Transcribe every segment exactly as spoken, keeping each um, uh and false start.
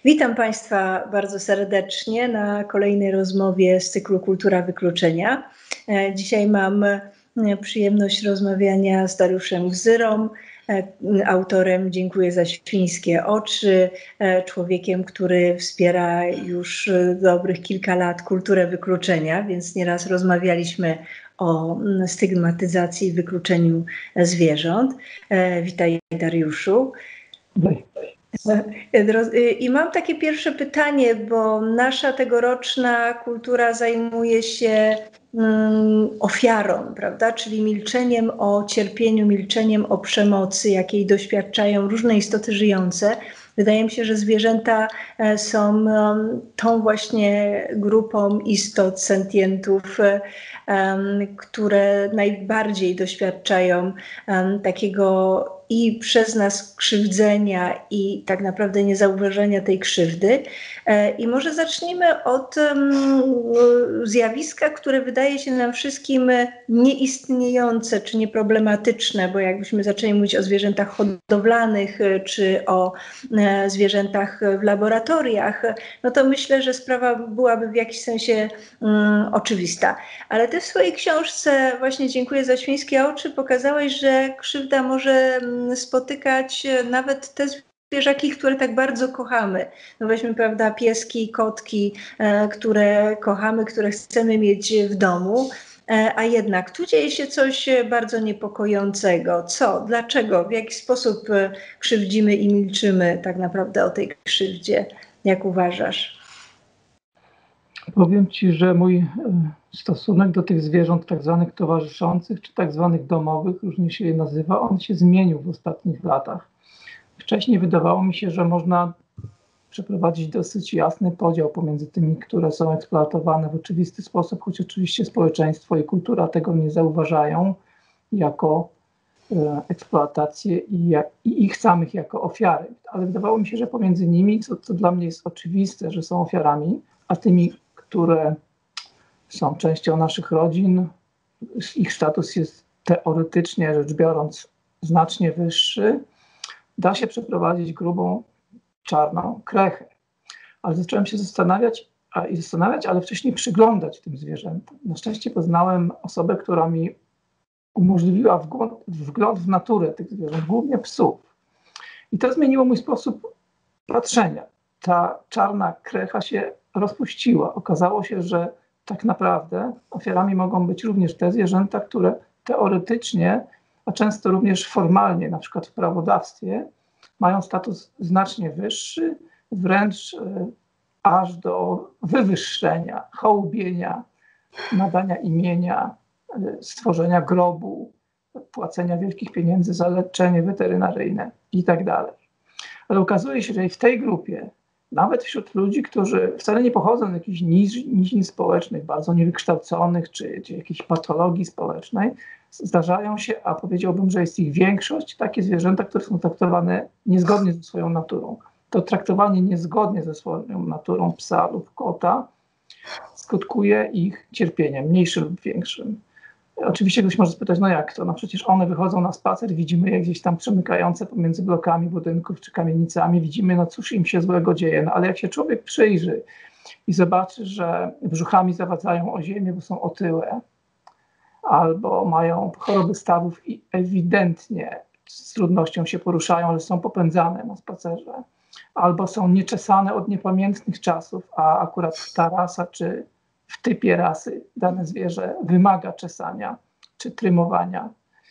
Witam Państwa bardzo serdecznie na kolejnej rozmowie z cyklu Kultura Wykluczenia. Dzisiaj mam przyjemność rozmawiania z Dariuszem Gzyrą, autorem Dziękuję za świńskie oczy, człowiekiem, który wspiera już dobrych kilka lat kulturę wykluczenia, więc nieraz rozmawialiśmy o stygmatyzacji i wykluczeniu zwierząt. Witaj, Dariuszu. I mam takie pierwsze pytanie, bo nasza tegoroczna kultura zajmuje się um, ofiarą, prawda? Czyli milczeniem o cierpieniu, milczeniem o przemocy, jakiej doświadczają różne istoty żyjące. Wydaje mi się, że zwierzęta są um, tą właśnie grupą istot, sentientów, um, które najbardziej doświadczają um, takiego i przez nas krzywdzenia i tak naprawdę niezauważenia tej krzywdy. I może zacznijmy od zjawiska, które wydaje się nam wszystkim nieistniejące czy nieproblematyczne, bo jakbyśmy zaczęli mówić o zwierzętach hodowlanych czy o zwierzętach w laboratoriach, no to myślę, że sprawa byłaby w jakiś sensie um, oczywista. Ale ty w swojej książce właśnie Dziękuję za świńskie oczy pokazałeś, że krzywda może spotykać nawet te zwierzaki, które tak bardzo kochamy. No weźmy, prawda, pieski, kotki, e, które kochamy, które chcemy mieć w domu, e, a jednak tu dzieje się coś bardzo niepokojącego. Co? Dlaczego? W jaki sposób krzywdzimy i milczymy tak naprawdę o tej krzywdzie? Jak uważasz? Powiem Ci, że mój stosunek do tych zwierząt tak zwanych towarzyszących, czy tak zwanych domowych, różnie się je nazywa, on się zmienił w ostatnich latach. Wcześniej wydawało mi się, że można przeprowadzić dosyć jasny podział pomiędzy tymi, które są eksploatowane w oczywisty sposób, choć oczywiście społeczeństwo i kultura tego nie zauważają jako e, eksploatację i, jak, i ich samych jako ofiary. Ale wydawało mi się, że pomiędzy nimi, co, co dla mnie jest oczywiste, że są ofiarami, a tymi, które są częścią naszych rodzin, ich status jest teoretycznie rzecz biorąc znacznie wyższy, da się przeprowadzić grubą, czarną krechę. Ale zacząłem się zastanawiać, a, i zastanawiać, ale wcześniej przyglądać tym zwierzętom. Na szczęście poznałem osobę, która mi umożliwiła wgląd, wgląd w naturę tych zwierząt, głównie psów. I to zmieniło mój sposób patrzenia. Ta czarna krecha się rozpuściła. Okazało się, że tak naprawdę ofiarami mogą być również te zwierzęta, które teoretycznie, a często również formalnie, na przykład w prawodawstwie, mają status znacznie wyższy, wręcz e, aż do wywyższenia, hołubienia, nadania imienia, e, stworzenia grobu, płacenia wielkich pieniędzy za leczenie weterynaryjne i tak dalej. Ale okazuje się, że i w tej grupie, nawet wśród ludzi, którzy wcale nie pochodzą z jakichś nizin społecznych, bardzo niewykształconych, czy, czy jakiejś patologii społecznej, zdarzają się, a powiedziałbym, że jest ich większość, takie zwierzęta, które są traktowane niezgodnie ze swoją naturą. To traktowanie niezgodnie ze swoją naturą psa lub kota skutkuje ich cierpieniem, mniejszym lub większym. Oczywiście ktoś może spytać, no jak to? No przecież one wychodzą na spacer, widzimy je gdzieś tam przemykające pomiędzy blokami budynków czy kamienicami, widzimy, no cóż im się złego dzieje. No ale jak się człowiek przyjrzy i zobaczy, że brzuchami zawadzają o ziemię, bo są otyłe, albo mają choroby stawów i ewidentnie z trudnością się poruszają, ale są popędzane na spacerze, albo są nieczesane od niepamiętnych czasów, a akurat ta rasa czy w typie rasy dane zwierzę wymaga czesania czy trymowania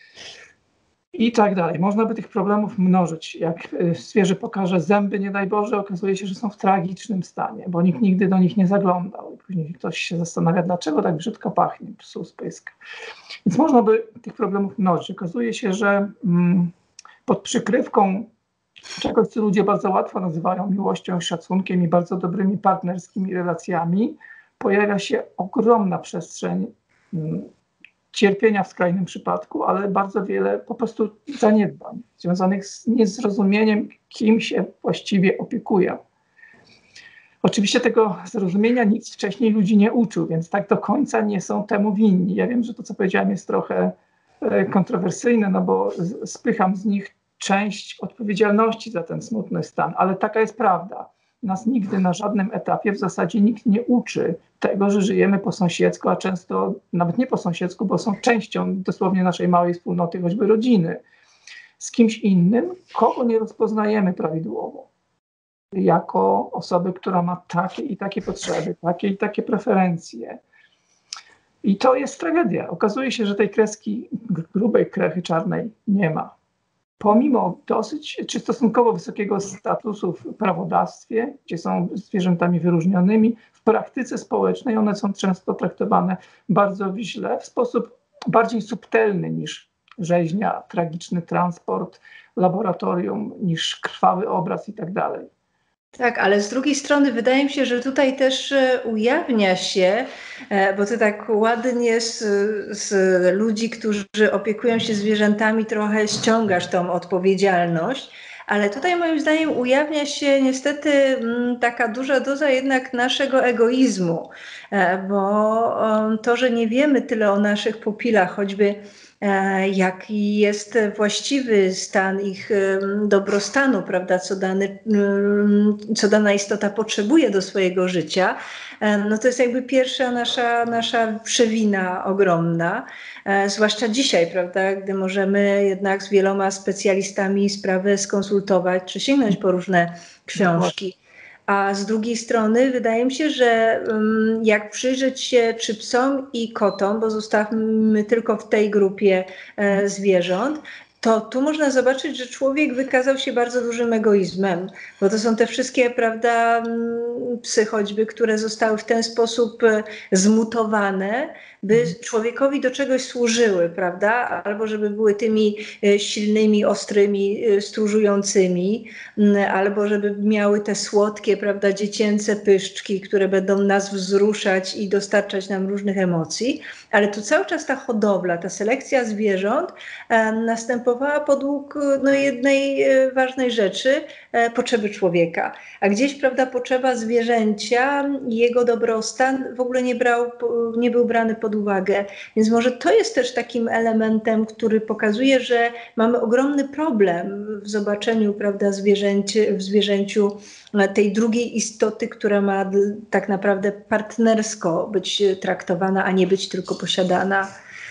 i tak dalej. Można by tych problemów mnożyć. Jak zwierzę pokaże zęby, nie daj Boże, okazuje się, że są w tragicznym stanie, bo nikt nigdy do nich nie zaglądał. I później ktoś się zastanawia, dlaczego tak brzydko pachnie psu z pyska. Więc można by tych problemów mnożyć. Okazuje się, że mm, pod przykrywką czegoś, co ludzie bardzo łatwo nazywają miłością, szacunkiem i bardzo dobrymi partnerskimi relacjami, pojawia się ogromna przestrzeń mm, cierpienia w skrajnym przypadku, ale bardzo wiele po prostu zaniedbań związanych z niezrozumieniem, kim się właściwie opiekuje. Oczywiście tego zrozumienia nikt wcześniej ludzi nie uczył, więc tak do końca nie są temu winni. Ja wiem, że to, co powiedziałem, jest trochę kontrowersyjne, no bo spycham z nich część odpowiedzialności za ten smutny stan, ale taka jest prawda. nas nigdy na żadnym etapie w zasadzie nikt nie uczy tego, że żyjemy po sąsiedzku, a często nawet nie po sąsiedzku, bo są częścią dosłownie naszej małej wspólnoty, choćby rodziny, z kimś innym, kogo nie rozpoznajemy prawidłowo. Jako osoby, która ma takie i takie potrzeby, takie i takie preferencje. I to jest tragedia. Okazuje się, że tej kreski, grubej krechy czarnej nie ma. Pomimo dosyć czy stosunkowo wysokiego statusu w prawodawstwie, gdzie są zwierzętami wyróżnionymi, w praktyce społecznej one są często traktowane bardzo źle, w sposób bardziej subtelny niż rzeźnia, tragiczny transport, laboratorium, niż krwawy obraz i tak dalej. Tak, ale z drugiej strony wydaje mi się, że tutaj też ujawnia się, bo ty tak ładnie z, z ludzi, którzy opiekują się zwierzętami, trochę ściągasz tą odpowiedzialność, ale tutaj moim zdaniem ujawnia się niestety taka duża doza jednak naszego egoizmu, bo to, że nie wiemy tyle o naszych pupilach, choćby jaki jest właściwy stan ich dobrostanu, prawda, co, dany, co dana istota potrzebuje do swojego życia, no to jest jakby pierwsza nasza, nasza przewina ogromna, zwłaszcza dzisiaj, prawda, gdy możemy jednak z wieloma specjalistami sprawę skonsultować, czy sięgnąć po różne książki. A z drugiej strony wydaje mi się, że jak przyjrzeć się czy psom i kotom, bo zostawmy tylko w tej grupie zwierząt, to tu można zobaczyć, że człowiek wykazał się bardzo dużym egoizmem, bo to są te wszystkie, prawda, psy choćby, które zostały w ten sposób zmutowane, by człowiekowi do czegoś służyły, prawda, albo żeby były tymi silnymi, ostrymi, stróżującymi, albo żeby miały te słodkie, prawda, dziecięce pyszczki, które będą nas wzruszać i dostarczać nam różnych emocji, ale tu cały czas ta hodowla, ta selekcja zwierząt następowała podług no, jednej ważnej rzeczy, potrzeby człowieka. A gdzieś, prawda, potrzeba zwierzęcia i jego dobrostan w ogóle nie, brał, nie był brany pod uwagę. Więc może to jest też takim elementem, który pokazuje, że mamy ogromny problem w zobaczeniu, prawda, zwierzęcie, w zwierzęciu tej drugiej istoty, która ma tak naprawdę partnersko być traktowana, a nie być tylko posiadana.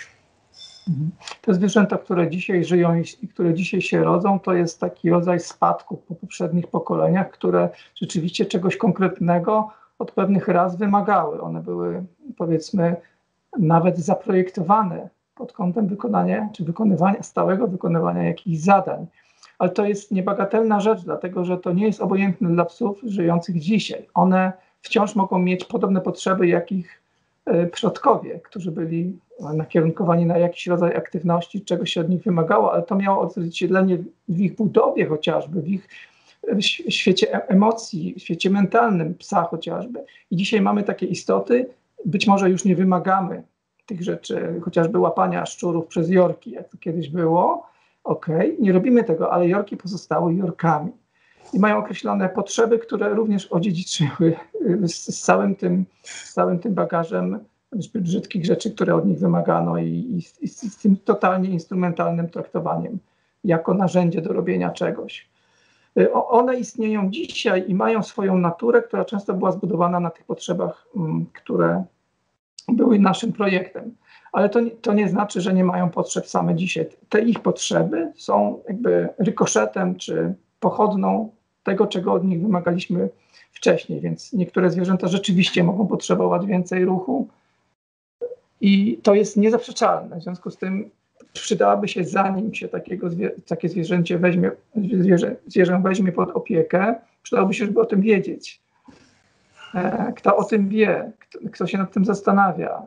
Te zwierzęta, które dzisiaj żyją i które dzisiaj się rodzą, to jest taki rodzaj spadku po poprzednich pokoleniach, które rzeczywiście czegoś konkretnego od pewnych ras wymagały. One były, powiedzmy, nawet zaprojektowane pod kątem wykonania czy wykonywania, stałego wykonywania jakichś zadań. Ale to jest niebagatelna rzecz, dlatego że to nie jest obojętne dla psów żyjących dzisiaj. One wciąż mogą mieć podobne potrzeby jak ich przodkowie, którzy byli nakierunkowani na jakiś rodzaj aktywności, czegoś się od nich wymagało, ale to miało odzwierciedlenie w ich budowie chociażby, w ich w świecie emocji, w świecie mentalnym psa chociażby. I dzisiaj mamy takie istoty, być może już nie wymagamy tych rzeczy, chociażby łapania szczurów przez jorki, jak to kiedyś było. Okej, nie robimy tego, ale jorki pozostały jorkami. I mają określone potrzeby, które również odziedziczyły z, z, całym, tym, z całym tym bagażem zbyt brzydkich rzeczy, które od nich wymagano i, i, i z tym totalnie instrumentalnym traktowaniem jako narzędzie do robienia czegoś. O, one istnieją dzisiaj i mają swoją naturę, która często była zbudowana na tych potrzebach, m, które były naszym projektem. Ale to, to nie znaczy, że nie mają potrzeb same dzisiaj. Te ich potrzeby są jakby rykoszetem czy pochodną tego, czego od nich wymagaliśmy wcześniej, więc niektóre zwierzęta rzeczywiście mogą potrzebować więcej ruchu i to jest niezaprzeczalne. W związku z tym przydałaby się, zanim się takiego zwie, takie zwierzęcie weźmie, zwierzę, zwierzę weźmie pod opiekę, przydałoby się, żeby o tym wiedzieć. E, kto o tym wie, kto, kto się nad tym zastanawia.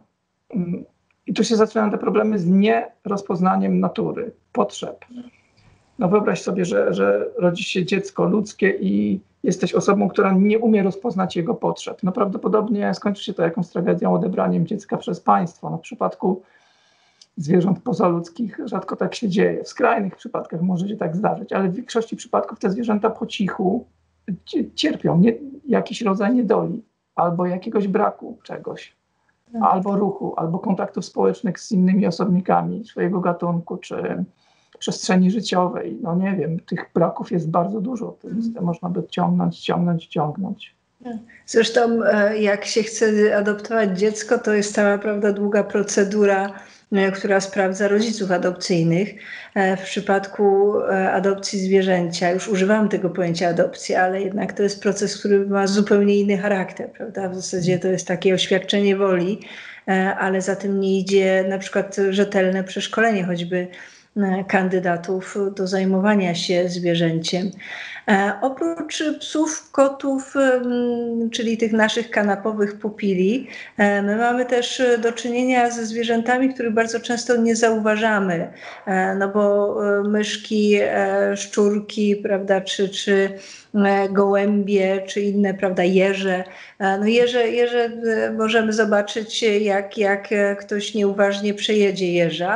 I tu się zaczynają te problemy z nierozpoznaniem natury, potrzeb. No wyobraź sobie, że, że rodzi się dziecko ludzkie i jesteś osobą, która nie umie rozpoznać jego potrzeb. No prawdopodobnie skończy się to jakąś tragedią, odebraniem dziecka przez państwo. No w przypadku zwierząt pozaludzkich rzadko tak się dzieje. W skrajnych przypadkach może się tak zdarzyć, ale w większości przypadków te zwierzęta po cichu cierpią nie, jakiś rodzaj niedoli albo jakiegoś braku czegoś. Albo ruchu, albo kontaktów społecznych z innymi osobnikami swojego gatunku, czy przestrzeni życiowej. No nie wiem, tych braków jest bardzo dużo. Tę listę można by ciągnąć, ciągnąć, ciągnąć. Zresztą jak się chce adoptować dziecko, to jest cała, prawda, długa procedura, która sprawdza rodziców adopcyjnych. W przypadku adopcji zwierzęcia, już używam tego pojęcia adopcji, ale jednak to jest proces, który ma zupełnie inny charakter, prawda? W zasadzie to jest takie oświadczenie woli, ale za tym nie idzie na przykład rzetelne przeszkolenie choćby kandydatów do zajmowania się zwierzęciem. E, oprócz psów, kotów, m, czyli tych naszych kanapowych pupili, e, my mamy też do czynienia ze zwierzętami, których bardzo często nie zauważamy, e, no bo e, myszki, e, szczurki, prawda, czy, czy e, gołębie, czy inne, prawda, jeże. E, no jeże, jeże e, możemy zobaczyć, jak, jak ktoś nieuważnie przejedzie jeża.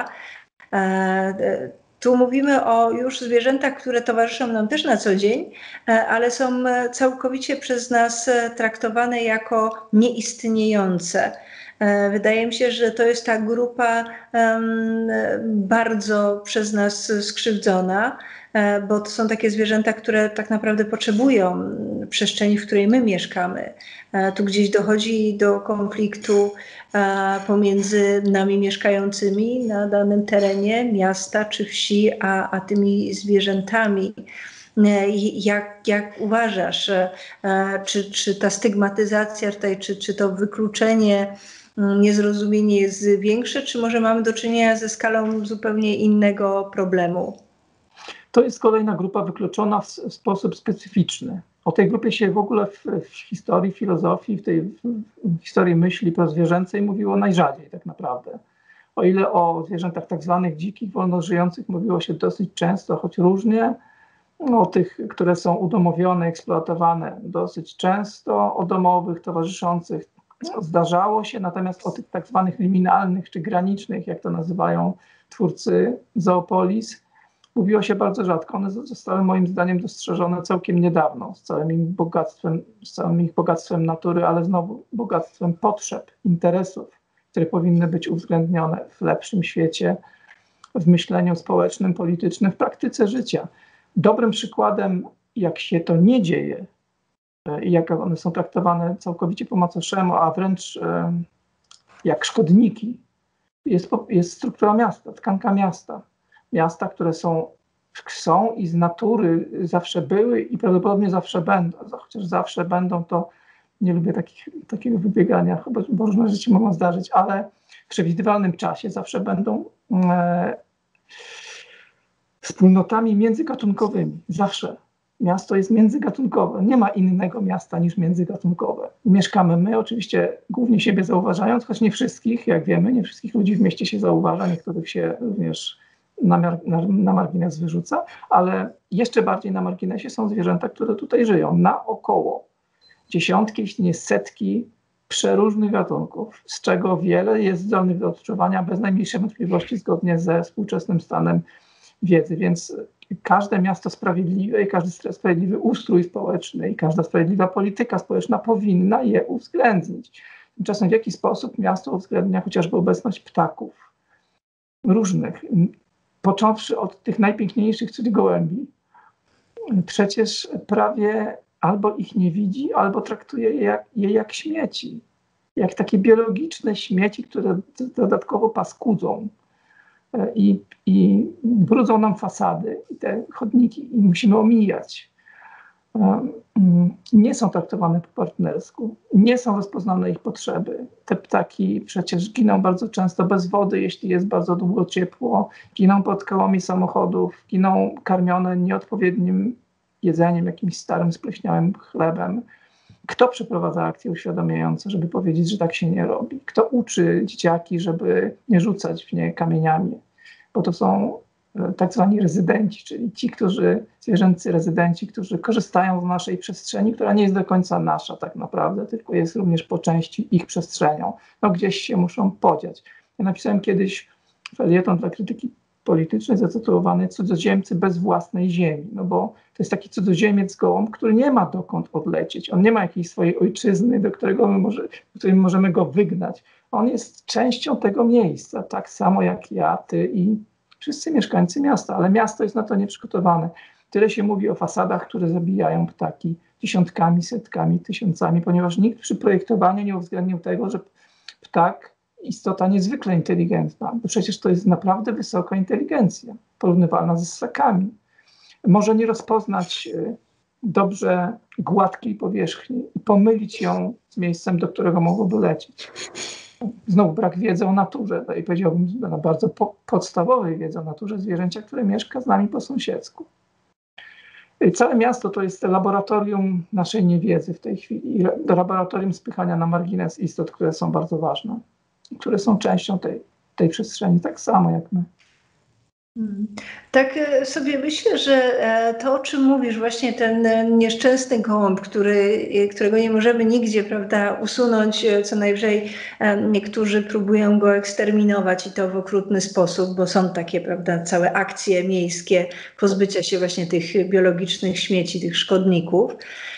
E, Tu mówimy o już zwierzętach, które towarzyszą nam też na co dzień, ale są całkowicie przez nas traktowane jako nieistniejące. Wydaje mi się, że to jest ta grupa um, bardzo przez nas skrzywdzona, bo to są takie zwierzęta, które tak naprawdę potrzebują przestrzeni, w której my mieszkamy. Tu gdzieś dochodzi do konfliktu pomiędzy nami mieszkającymi na danym terenie miasta czy wsi, a, a tymi zwierzętami. Jak, jak uważasz, czy, czy ta stygmatyzacja tutaj, czy, czy to wykluczenie, niezrozumienie jest większe, czy może mamy do czynienia ze skalą zupełnie innego problemu? To jest kolejna grupa wykluczona w, w sposób specyficzny. O tej grupie się w ogóle w, w historii filozofii, w tej w, w historii myśli prozwierzęcej mówiło najrzadziej tak naprawdę. O ile o zwierzętach tak zwanych dzikich, wolno żyjących mówiło się dosyć często, choć różnie, no, o tych, które są udomowione, eksploatowane dosyć często, o domowych, towarzyszących no, zdarzało się, natomiast o tych tak zwanych liminalnych czy granicznych, jak to nazywają twórcy Zoopolis, mówiło się bardzo rzadko. One zostały moim zdaniem dostrzeżone całkiem niedawno, z całym ich bogactwem, z całym ich bogactwem natury, ale znowu bogactwem potrzeb, interesów, które powinny być uwzględnione w lepszym świecie, w myśleniu społecznym, politycznym, w praktyce życia. Dobrym przykładem, jak się to nie dzieje i jak one są traktowane całkowicie po macoszemu, a wręcz e, jak szkodniki, jest, jest struktura miasta, tkanka miasta. Miasta, które są, są i z natury zawsze były i prawdopodobnie zawsze będą. Chociaż zawsze będą, to nie lubię takich, takiego wybiegania, bo różne rzeczy mogą zdarzyć, ale w przewidywalnym czasie zawsze będą e, wspólnotami międzygatunkowymi. Zawsze. Miasto jest międzygatunkowe. Nie ma innego miasta niż międzygatunkowe. Mieszkamy my, oczywiście głównie siebie zauważając, choć nie wszystkich, jak wiemy, nie wszystkich ludzi w mieście się zauważa, niektórych się również na, na, na margines wyrzuca, ale jeszcze bardziej na marginesie są zwierzęta, które tutaj żyją, naokoło. Dziesiątki, jeśli nie setki przeróżnych gatunków, z czego wiele jest zdolnych do odczuwania bez najmniejszej wątpliwości zgodnie ze współczesnym stanem wiedzy, więc każde miasto sprawiedliwe i każdy sprawiedliwy ustrój społeczny i każda sprawiedliwa polityka społeczna powinna je uwzględnić. Tymczasem w jaki sposób miasto uwzględnia chociażby obecność ptaków różnych, począwszy od tych najpiękniejszych, czyli gołębi. Przecież prawie albo ich nie widzi, albo traktuje je jak, je jak śmieci. Jak takie biologiczne śmieci, które dodatkowo paskudzą. I, i brudzą nam fasady i te chodniki i musimy omijać. Nie są traktowane po partnersku, nie są rozpoznane ich potrzeby. Te ptaki przecież giną bardzo często bez wody, jeśli jest bardzo długo ciepło, giną pod kołami samochodów, giną karmione nieodpowiednim jedzeniem, jakimś starym, spleśniałym chlebem. Kto przeprowadza akcje uświadamiające, żeby powiedzieć, że tak się nie robi? Kto uczy dzieciaki, żeby nie rzucać w nie kamieniami? Bo to są tak zwani rezydenci, czyli ci, którzy, zwierzęcy rezydenci, którzy korzystają z naszej przestrzeni, która nie jest do końca nasza tak naprawdę, tylko jest również po części ich przestrzenią. No gdzieś się muszą podziać. Ja napisałem kiedyś felieton dla krytyki politycznej zatytułowany Cudzoziemcy bez własnej ziemi, no bo to jest taki cudzoziemiec gołąb, który nie ma dokąd odlecieć. On nie ma jakiejś swojej ojczyzny, do którego my może, do której możemy go wygnać. On jest częścią tego miejsca, tak samo jak ja, ty i Wszyscy mieszkańcy miasta, ale miasto jest na to nieprzygotowane. Tyle się mówi o fasadach, które zabijają ptaki dziesiątkami, setkami, tysiącami, ponieważ nikt przy projektowaniu nie uwzględnił tego, że ptak istota niezwykle inteligentna, bo przecież to jest naprawdę wysoka inteligencja, porównywalna ze ssakami. Może nie rozpoznać dobrze gładkiej powierzchni i pomylić ją z miejscem, do którego mogłoby lecieć. Znowu brak wiedzy o naturze, i powiedziałbym na bardzo po, podstawowej wiedzy o naturze zwierzęcia, które mieszka z nami po sąsiedzku. I całe miasto to jest laboratorium naszej niewiedzy w tej chwili, do laboratorium spychania na margines istot, które są bardzo ważne, które są częścią tej, tej przestrzeni, tak samo jak my. Tak sobie myślę, że to, o czym mówisz, właśnie ten nieszczęsny gołąb, który, którego nie możemy nigdzie, prawda, usunąć, co najwyżej niektórzy próbują go eksterminować i to w okrutny sposób, bo są takie, prawda, całe akcje miejskie pozbycia się właśnie tych biologicznych śmieci, tych szkodników.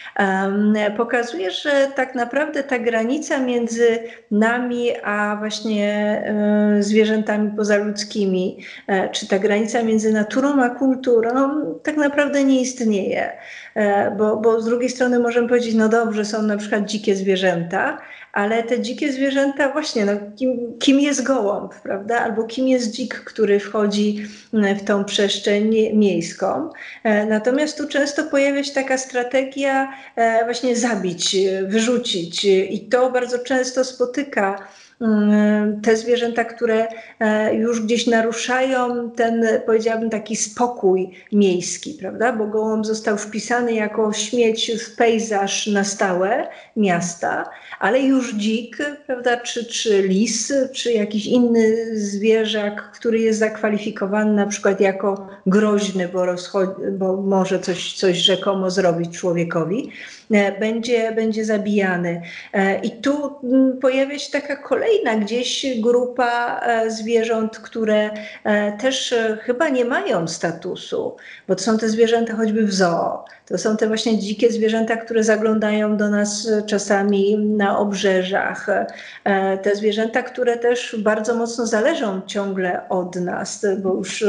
Pokazuje, że tak naprawdę ta granica między nami a właśnie zwierzętami pozaludzkimi, czy ta granica między naturą a kulturą tak naprawdę nie istnieje. Bo, bo z drugiej strony możemy powiedzieć, no dobrze, są na przykład dzikie zwierzęta, ale te dzikie zwierzęta właśnie, no, kim, kim jest gołąb, prawda? Albo kim jest dzik, który wchodzi w tą przestrzeń miejską. Natomiast tu często pojawia się taka strategia właśnie zabić, wyrzucić i to bardzo często spotyka te zwierzęta, które już gdzieś naruszają ten, powiedziałabym, taki spokój miejski, prawda? Bo gołąb został wpisany jako śmieć w pejzaż na stałe miasta, ale już dzik, prawda, czy, czy lis, czy jakiś inny zwierzak, który jest zakwalifikowany na przykład jako groźny, bo, rozchodzi, bo może coś, coś rzekomo zrobić człowiekowi, będzie, będzie zabijany. I tu pojawia się taka kolejna gdzieś grupa zwierząt, które też chyba nie mają statusu, bo to są te zwierzęta choćby w zoo. To są te właśnie dzikie zwierzęta, które zaglądają do nas czasami na obrzeżach. Te zwierzęta, które też bardzo mocno zależą ciągle od nas, bo już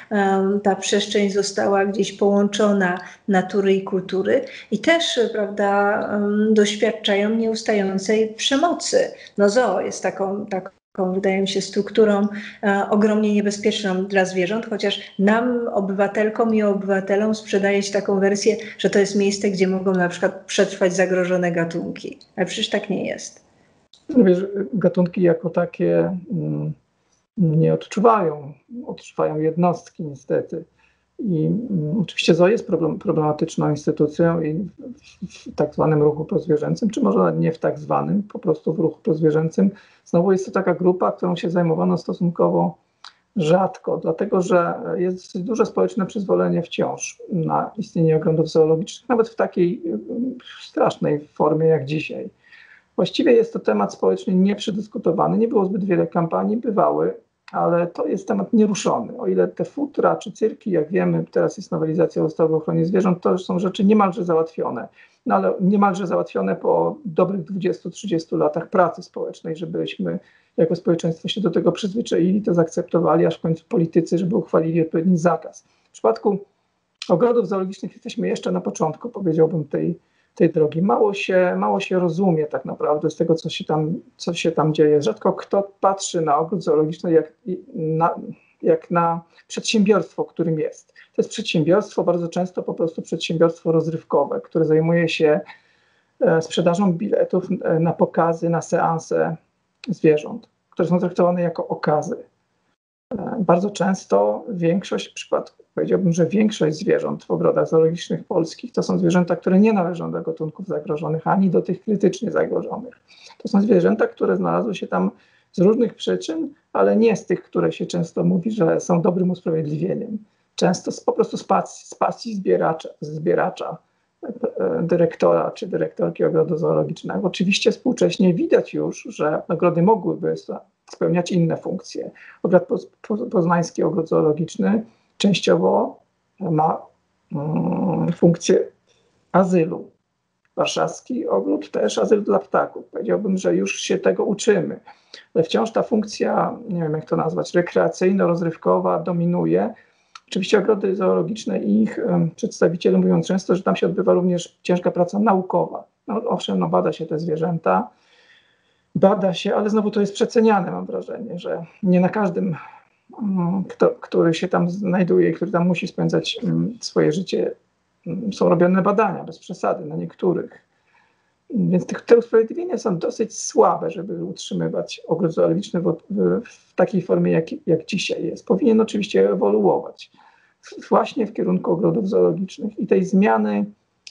ta przestrzeń została gdzieś połączona natury i kultury i też, prawda, doświadczają nieustającej przemocy. No zoo jest taką, taką wydaje mi się, strukturą e, ogromnie niebezpieczną dla zwierząt, chociaż nam, obywatelkom i obywatelom, sprzedaje się taką wersję, że to jest miejsce, gdzie mogą na przykład przetrwać zagrożone gatunki. Ale przecież tak nie jest. Wiesz, gatunki jako takie mm, nie odczuwają. Odczuwają jednostki niestety. I mm, oczywiście zoo jest problem, problematyczną instytucją i w, w tak zwanym ruchu prozwierzęcym, czy może nie w tak zwanym, po prostu w ruchu prozwierzęcym, znowu jest to taka grupa, którą się zajmowano stosunkowo rzadko, dlatego że jest duże społeczne przyzwolenie wciąż na istnienie ogrodów zoologicznych, nawet w takiej strasznej formie jak dzisiaj. Właściwie jest to temat społecznie nieprzedyskutowany, nie było zbyt wiele kampanii, bywały, ale to jest temat nieruszony. O ile te futra czy cyrki, jak wiemy, teraz jest nowelizacja ustawy o ochronie zwierząt, to już są rzeczy niemalże załatwione. No ale niemalże załatwione po dobrych dwudziestu trzydziestu latach pracy społecznej, żebyśmy jako społeczeństwo się do tego przyzwyczaili, to zaakceptowali, aż w końcu politycy, żeby uchwalili odpowiedni zakaz. W przypadku ogrodów zoologicznych jesteśmy jeszcze na początku, powiedziałbym, tej, tej drogi. Mało się, mało się rozumie tak naprawdę z tego, co się tam, co się tam dzieje. Rzadko kto patrzy na ogród zoologiczny jak na, jak na przedsiębiorstwo, którym jest. To jest przedsiębiorstwo, bardzo często po prostu przedsiębiorstwo rozrywkowe, które zajmuje się sprzedażą biletów na pokazy, na seanse zwierząt, które są traktowane jako okazy. Bardzo często większość, w przypadku, powiedziałbym, że większość zwierząt w ogrodach zoologicznych polskich to są zwierzęta, które nie należą do gatunków zagrożonych, ani do tych krytycznie zagrożonych. To są zwierzęta, które znalazły się tam z różnych przyczyn, ale nie z tych, które się często mówi, że są dobrym usprawiedliwieniem. Często z, po prostu z pasji, z pasji zbieracza, zbieracza, dyrektora czy dyrektorki ogrodu zoologicznego. Oczywiście współcześnie widać już, że ogrody mogłyby spełniać inne funkcje. Ogród Poznański, ogród zoologiczny częściowo ma mm, funkcję azylu. warszawski ogród też azyl dla ptaków. Powiedziałbym, że już się tego uczymy. Ale wciąż ta funkcja, nie wiem jak to nazwać, rekreacyjno-rozrywkowa dominuje. Oczywiście ogrody zoologiczne i ich um, przedstawiciele mówią często, że tam się odbywa również ciężka praca naukowa. No, owszem, no, bada się te zwierzęta, bada się, ale znowu to jest przeceniane, mam wrażenie, że nie na każdym, um, kto, który się tam znajduje, który tam musi spędzać um, swoje życie, um, są robione badania, bez przesady, na niektórych. Więc te, te usprawiedliwienia są dosyć słabe, żeby utrzymywać ogród zoologiczny w, w, w takiej formie, jak, jak dzisiaj jest. Powinien oczywiście ewoluować właśnie w kierunku ogrodów zoologicznych i tej zmiany,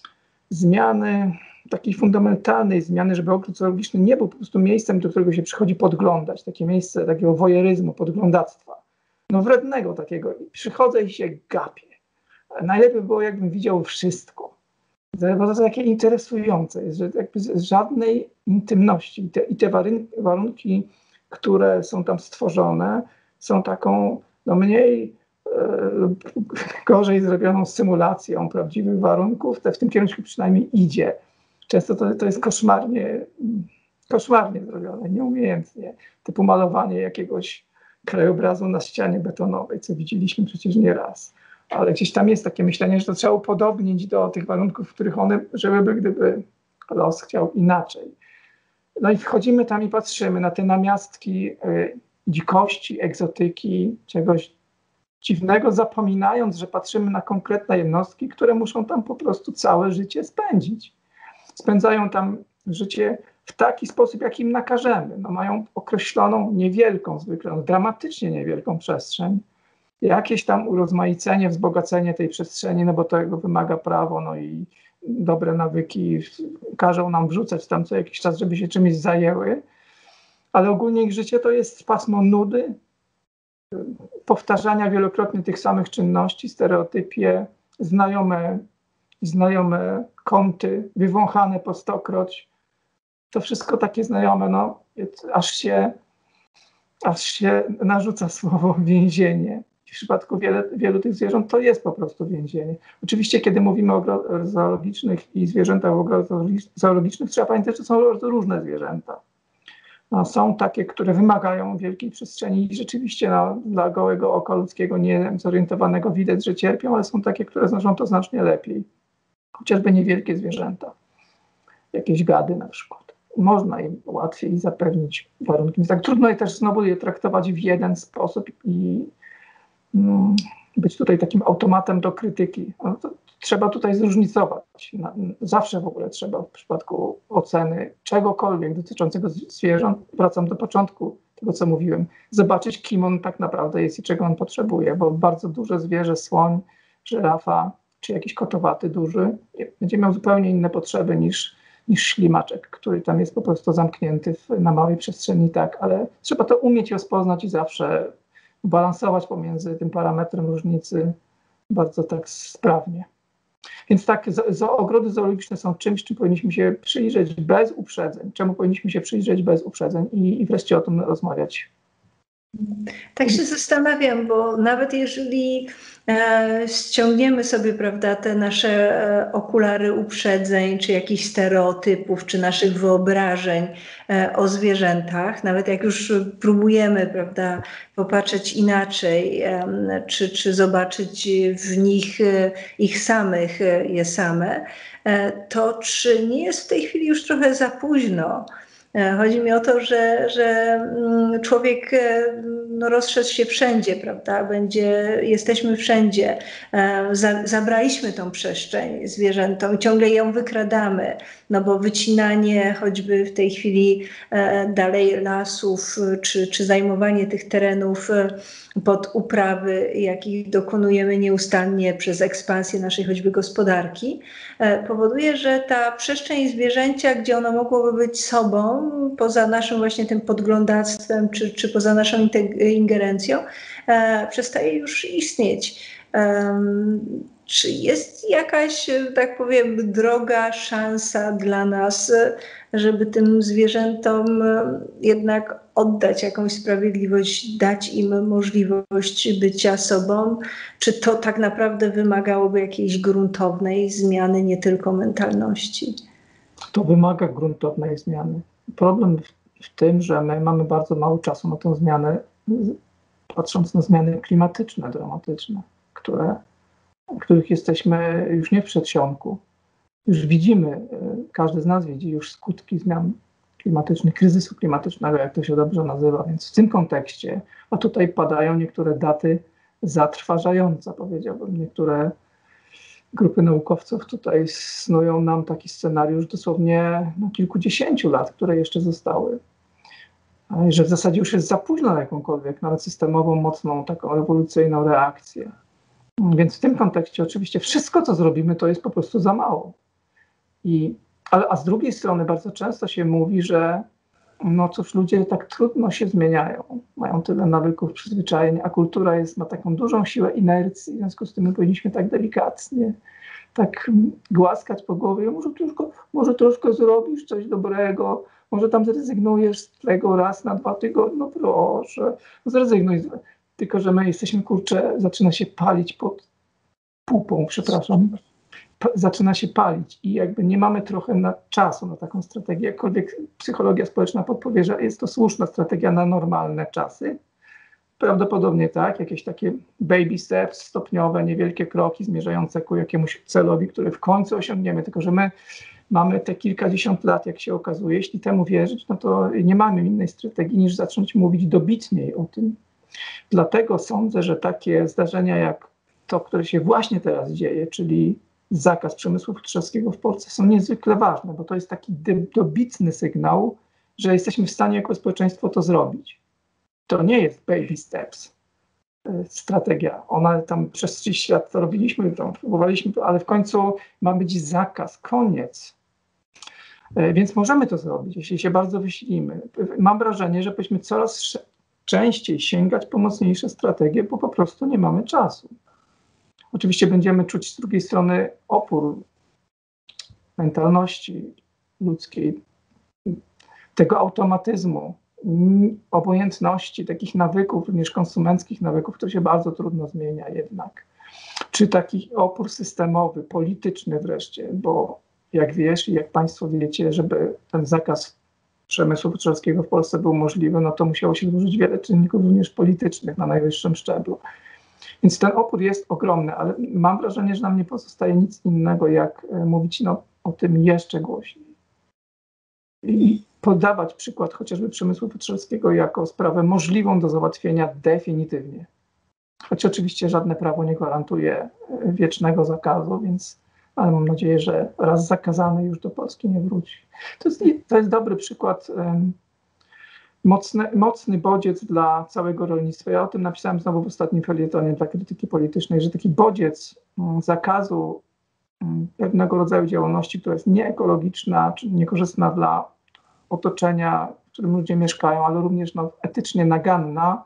zmiany takiej fundamentalnej zmiany, żeby ogród zoologiczny nie był po prostu miejscem, do którego się przychodzi podglądać, takie miejsce takiego wojeryzmu, podglądactwa. No wrednego takiego. Przychodzę i się gapię. Najlepiej było, jakbym widział wszystko. Bo to takie interesujące jest, że jakby z żadnej intymności i te, i te warunki, warunki, które są tam stworzone, są taką no mniej e, gorzej zrobioną symulacją prawdziwych warunków. Te w tym kierunku przynajmniej idzie. Często to, to jest koszmarnie, koszmarnie zrobione, nieumiejętnie. Typu malowanie jakiegoś krajobrazu na ścianie betonowej, co widzieliśmy przecież nie raz. Ale gdzieś tam jest takie myślenie, że to trzeba upodobnić do tych warunków, w których one żyłyby, gdyby los chciał inaczej. No i wchodzimy tam i patrzymy na te namiastki y, dzikości, egzotyki, czegoś dziwnego, zapominając, że patrzymy na konkretne jednostki, które muszą tam po prostu całe życie spędzić. Spędzają tam życie w taki sposób, jak im nakażemy. No, mają określoną, niewielką, zwykle no, dramatycznie niewielką przestrzeń. Jakieś tam urozmaicenie, wzbogacenie tej przestrzeni, no bo tego wymaga prawo, no i dobre nawyki każą nam wrzucać tam co jakiś czas, żeby się czymś zajęły, ale ogólnie ich życie to jest pasmo nudy, powtarzania wielokrotnie tych samych czynności, stereotypie, znajome, znajome kąty, wywąchane po stokroć. To wszystko takie znajome, no aż się, aż się narzuca słowo więzienie. W przypadku wiele, wielu tych zwierząt to jest po prostu więzienie. Oczywiście, kiedy mówimy o ogrodach zoologicznych i zwierzętach w ogrodach zoologicznych, trzeba pamiętać, że to są bardzo różne zwierzęta. No, są takie, które wymagają wielkiej przestrzeni i rzeczywiście no, dla gołego oka ludzkiego niezorientowanego widać, że cierpią, ale są takie, które znoszą to znacznie lepiej. Chociażby niewielkie zwierzęta, jakieś gady na przykład. Można im łatwiej zapewnić warunki. Więc tak trudno je też znowu je traktować w jeden sposób i być tutaj takim automatem do krytyki. No to trzeba tutaj zróżnicować. Zawsze w ogóle trzeba w przypadku oceny czegokolwiek dotyczącego zwierząt, wracam do początku tego, co mówiłem, zobaczyć, kim on tak naprawdę jest i czego on potrzebuje, bo bardzo duże zwierzę, słoń, żyrafa, czy jakiś kotowaty duży, będzie miał zupełnie inne potrzeby niż, niż ślimaczek, który tam jest po prostu zamknięty w, na małej przestrzeni, tak, ale trzeba to umieć rozpoznać i zawsze balansować pomiędzy tym parametrem różnicy bardzo tak sprawnie. Więc tak, zo, ogrody zoologiczne są czymś, czym powinniśmy się przyjrzeć bez uprzedzeń. Czemu powinniśmy się przyjrzeć bez uprzedzeń i, i wreszcie o tym rozmawiać. Tak się zastanawiam, bo nawet jeżeli e, ściągniemy sobie, prawda, te nasze e, okulary uprzedzeń, czy jakichś stereotypów, czy naszych wyobrażeń e, o zwierzętach, nawet jak już próbujemy, prawda, popatrzeć inaczej, e, czy, czy zobaczyć w nich e, ich samych, e, je same, e, to czy nie jest w tej chwili już trochę za późno? Chodzi mi o to, że, że człowiek no, rozszedł się wszędzie, prawda? Będzie, jesteśmy wszędzie. Zabraliśmy tą przestrzeń zwierzętom, ciągle ją wykradamy, no bo wycinanie choćby w tej chwili dalej lasów, czy, czy zajmowanie tych terenów pod uprawy, jakich dokonujemy nieustannie przez ekspansję naszej choćby gospodarki, powoduje, że ta przestrzeń zwierzęcia, gdzie ono mogłoby być sobą, poza naszym właśnie tym podglądactwem, czy, czy poza naszą ingerencją, e, przestaje już istnieć. E, czy jest jakaś, tak powiem, droga, szansa dla nas, żeby tym zwierzętom jednak oddać jakąś sprawiedliwość, dać im możliwość bycia sobą? Czy to tak naprawdę wymagałoby jakiejś gruntownej zmiany, nie tylko mentalności? to wymaga gruntownej zmiany. Problem w, w tym, że my mamy bardzo mało czasu na tę zmianę, patrząc na zmiany klimatyczne, dramatyczne, które, których jesteśmy już nie w przedsionku. Już widzimy, każdy z nas widzi już skutki zmian klimatycznych, kryzysu klimatycznego, jak to się dobrze nazywa. Więc w tym kontekście, a tutaj padają niektóre daty zatrważające, powiedziałbym. Niektóre grupy naukowców tutaj snują nam taki scenariusz dosłownie no, kilkudziesięciu lat, które jeszcze zostały. Że w zasadzie już jest za późno na jakąkolwiek, nawet systemową, mocną, taką rewolucyjną reakcję. Więc w tym kontekście oczywiście wszystko, co zrobimy, to jest po prostu za mało. I, a, a z drugiej strony bardzo często się mówi, że no cóż, ludzie tak trudno się zmieniają, mają tyle nawyków, przyzwyczajeń, a kultura jest, ma taką dużą siłę inercji, w związku z tym my powinniśmy tak delikatnie, tak głaskać po głowie, może troszkę, może troszkę zrobisz coś dobrego, może tam zrezygnujesz z tego raz na dwa tygodnie, no proszę, zrezygnuj. Tylko że my jesteśmy, kurczę, zaczyna się palić pod pupą, przepraszam, pa, zaczyna się palić i jakby nie mamy trochę na czasu na taką strategię, jakkolwiek psychologia społeczna podpowie, że jest to słuszna strategia na normalne czasy. Prawdopodobnie tak, jakieś takie baby steps, stopniowe, niewielkie kroki zmierzające ku jakiemuś celowi, który w końcu osiągniemy, tylko że my mamy te kilkadziesiąt lat, jak się okazuje. Jeśli temu wierzyć, no to nie mamy innej strategii niż zacząć mówić dobitniej o tym. Dlatego sądzę, że takie zdarzenia jak to, które się właśnie teraz dzieje, czyli zakaz przemysłu futrzarskiego w Polsce, są niezwykle ważne, bo to jest taki dobitny sygnał, że jesteśmy w stanie jako społeczeństwo to zrobić. To nie jest baby steps strategia. Ona tam przez trzydzieści lat to robiliśmy, tam próbowaliśmy, ale w końcu ma być zakaz, koniec. Więc możemy to zrobić, jeśli się bardzo wysilimy. Mam wrażenie, że powinniśmy coraz częściej sięgać po mocniejsze strategie, bo po prostu nie mamy czasu. Oczywiście będziemy czuć z drugiej strony opór mentalności ludzkiej, tego automatyzmu, obojętności, takich nawyków, również konsumenckich nawyków, które się bardzo trudno zmienia jednak. Czy taki opór systemowy, polityczny wreszcie, bo jak wiesz i jak Państwo wiecie, żeby ten zakaz przemysłu futrzarskiego w Polsce był możliwy, no to musiało się złożyć wiele czynników również politycznych na najwyższym szczeblu. Więc ten opór jest ogromny, ale mam wrażenie, że nam nie pozostaje nic innego, jak mówić no, o tym jeszcze głośniej. I podawać przykład chociażby przemysłu futrzarskiego jako sprawę możliwą do załatwienia definitywnie. Choć oczywiście żadne prawo nie gwarantuje wiecznego zakazu, więc ale mam nadzieję, że raz zakazany już do Polski nie wróci. To jest, to jest dobry przykład, um, mocny, mocny bodziec dla całego rolnictwa. Ja o tym napisałem znowu w ostatnim felietonie dla krytyki politycznej, że taki bodziec um, zakazu um, pewnego rodzaju działalności, która jest nieekologiczna, czy niekorzystna dla otoczenia, w którym ludzie mieszkają, ale również no, etycznie naganna,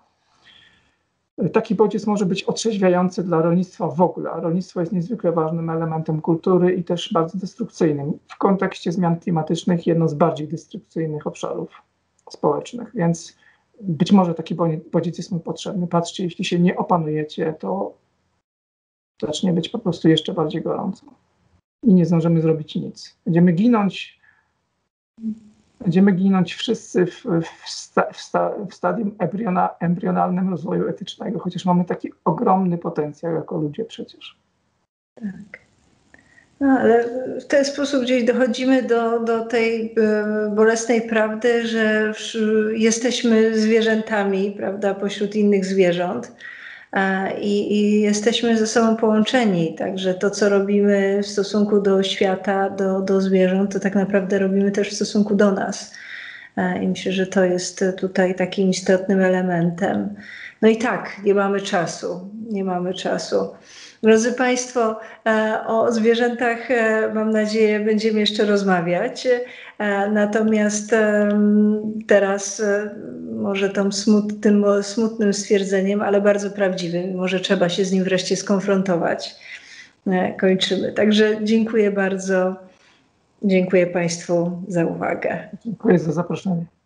taki bodziec może być otrzeźwiający dla rolnictwa w ogóle, a rolnictwo jest niezwykle ważnym elementem kultury i też bardzo destrukcyjnym. W kontekście zmian klimatycznych jedno z bardziej destrukcyjnych obszarów społecznych, więc być może taki bodziec jest mu potrzebny. Patrzcie, jeśli się nie opanujecie, to zacznie być po prostu jeszcze bardziej gorąco i nie zdążymy zrobić nic. Będziemy ginąć Będziemy ginąć wszyscy w, w, sta, w, sta, w stadium embriona, embrionalnym rozwoju etycznego, chociaż mamy taki ogromny potencjał jako ludzie przecież. Tak. No, ale w ten sposób gdzieś dochodzimy do, do tej bolesnej prawdy, że jesteśmy zwierzętami, prawda, pośród innych zwierząt. I, I jesteśmy ze sobą połączeni, także to, co robimy w stosunku do świata, do, do zwierząt, to tak naprawdę robimy też w stosunku do nas. I myślę, że to jest tutaj takim istotnym elementem. No i tak, nie mamy czasu, nie mamy czasu. Drodzy Państwo, o zwierzętach mam nadzieję będziemy jeszcze rozmawiać, natomiast teraz może tą smut, tym smutnym stwierdzeniem, ale bardzo prawdziwym, może trzeba się z nim wreszcie skonfrontować. Kończymy. Także dziękuję bardzo, dziękuję Państwu za uwagę. Dziękuję za zaproszenie.